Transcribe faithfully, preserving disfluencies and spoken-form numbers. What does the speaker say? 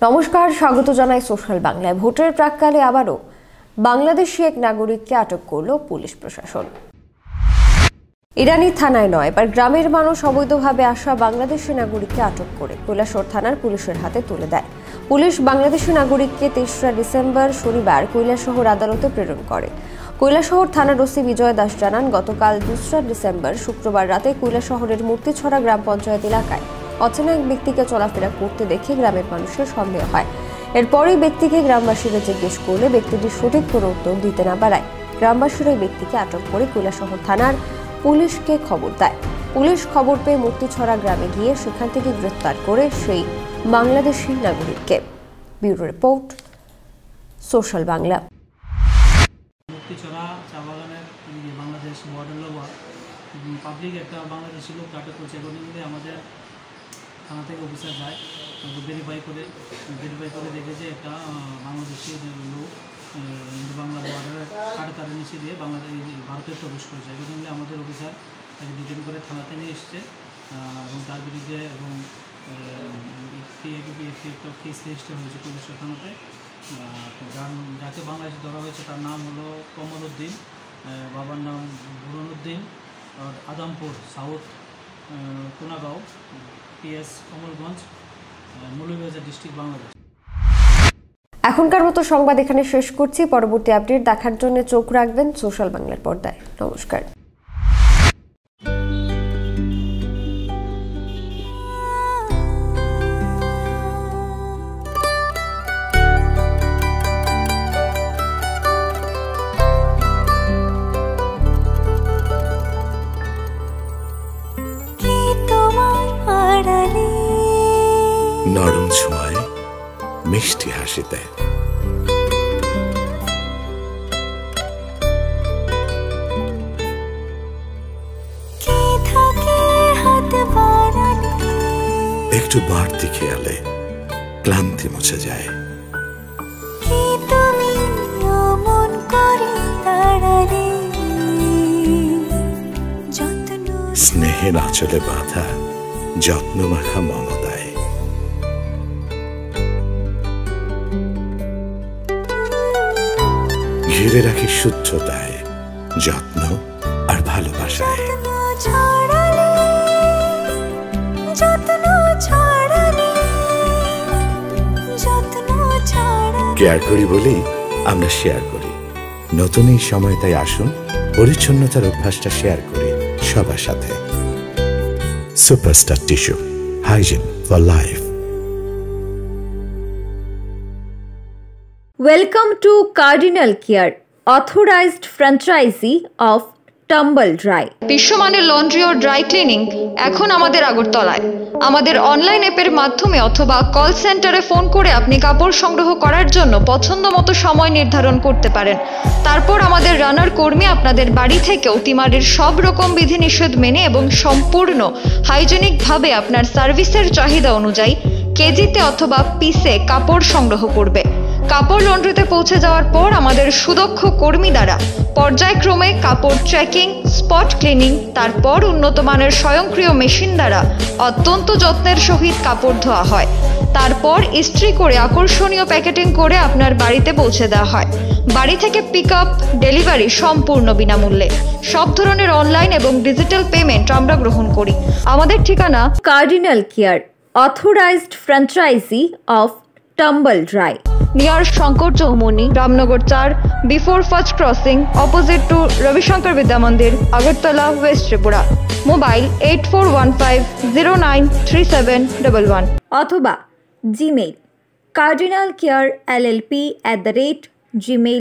নমস্কার, স্বাগত জানাই সোশ্যাল বাংলায়। ভোটের প্রাককালে আবারও বাংলাদেশি এক নাগরিককে আটক করল পুলিশ প্রশাসন। ইরানি থানায় নয়, এবার গ্রামের মানুষ অবৈধভাবে আসা বাংলাদেশি নাগরিককে আটক করে কৈলাসহর থানার পুলিশের হাতে তুলে দেয়। পুলিশ বাংলাদেশি নাগরিককে তেসরা ডিসেম্বর শনিবার কৈলাসহর আদালতে প্রেরণ করে। কৈলাসহর থানার ওসি বিজয় দাস জানান, গতকাল দোসরা ডিসেম্বর শুক্রবার রাতে কৈলাসহরের মূর্তিছড়া গ্রাম পঞ্চায়েত এলাকায় অচেনা এক ব্যক্তিকে চলাফেরা করতে দেখে গ্রামের মানুষের সন্দেহ হয়। এরপরই ব্যক্তিকে গ্রামবাসীরা জিজ্ঞেস করলে ব্যক্তিটি সঠিক কোনো উত্তর দিতে না পারায় গ্রামবাসীরা ওই ব্যক্তিকে আটক করে কৈলাসহর থানার পুলিশকে খবর দেয়। পুলিশ খবর পেয়ে মূর্তিছড়া গ্রামে গিয়ে সেখান থেকে গ্রেফতার করে সেই বাংলাদেশি নাগরিককে। Bureau report, social Bangla. Murtichhara চা বাগানের বাংলাদেশ বর্ডার লোক পাবলিক একটা বাংলাদেশি লোক আটক করছে। অ্যাকর্ডিংলি আমাদের থানা থেকে অফিসার যায়, ভেরিফাই করে ভেরিফাই করে দেখে যে একটা বাংলাদেশি লোক বাংলা বর্ডারের কাটাতারের নিচে দিয়ে বাংলাদেশ ভারতে প্রবেশ করেছে। অ্যাকর্ডিংলি আমাদের অফিসার তাকে ডিটেন করে থানাতে নিয়ে এসছে এবং তার বিরুদ্ধে এবং একটা কেস রেজিস্টার হয়েছে পুলিশ থানাতে। যার যাকে বাংলাদেশে ধরা হয়েছে তার নাম হলো কমল উদ্দিন, বাবার নাম Buran Uddin, Adampur south Konagaon PS Kamalganj, Moulvibazar district, Bangladesh. এখনকার মতো সংবাদ এখানে শেষ করছি। পরবর্তী আপডেট দেখার জন্য চোখ রাখবেন সোশ্যাল বাংলার পর্দায়। নমস্কার। নরম ছোঁয়ায় মিষ্টি হাসিতে একটু বাড়তি খেয়ালে ক্লান্তি মুছে যায়। স্নেহের আঁচলে বাঁধা যত্ন মাখা মমতায় ঘিরে রাখি শুদ্ধতায়, যত্ন আর ভালোবাসায়। কেয়ার করি বলেই আমরা শেয়ার করি। নতুন এই সময় তাই আসুন পরিচ্ছন্নতার অভ্যাসটা শেয়ার করি সবার সাথে। Superstar tissue, hygiene for life. Welcome to Cardinal Care, authorized franchisee of Tumble Dry. বিশ্বমানের লন্ড্রি ও ড্রাই ক্লিনিং এখন আমাদের আগরতলায়। আমাদের অনলাইন অ্যাপের মাধ্যমে অথবা কল সেন্টারে ফোন করে আপনি কাপড় সংগ্রহ করার জন্য পছন্দ মতো সময় নির্ধারণ করতে পারেন। তারপর আমাদের রানার কর্মী আপনাদের বাড়ি থেকে অতিমারির সব রকম বিধিনিষেধ মেনে এবং সম্পূর্ণ হাইজেনিকভাবে আপনার সার্ভিসের চাহিদা অনুযায়ী কেজিতে অথবা পিসে কাপড় সংগ্রহ করবে। কাপড় লন্ড্রিতে পৌঁছে যাওয়ার পর আমাদের সুদক্ষ কর্মী দ্বারা পর্যায়ক্রমে কাপড় ট্র্যাকিং, স্পট ক্লিনিং, তারপর উন্নত মানের স্বয়ংক্রিয় মেশিন দ্বারা অত্যন্ত যত্নের সহিত কাপড় ধোয়া হয়। তারপর ইস্ত্রি করে আকর্ষণীয় প্যাকেটিং করে আপনার বাড়িতে পৌঁছে দেওয়া হয়। বাড়ি থেকে পিক আপ, ডেলিভারি সম্পূর্ণ বিনামূল্যে। সব ধরনের অনলাইন এবং ডিজিটাল পেমেন্ট আমরা গ্রহণ করি। আমাদের ঠিকানা Cardinal Care, authorized franchisee of Tumble Dry. Near Shankar Chowmuhani, Ramnagar চার, before first crossing, opposite to Rabishankar Vidya Mandir, Agartala, west Tripura. Mobile eight four one five zero nine three seven double one অথবা Gmail cardinalcare l l p at the rate gmail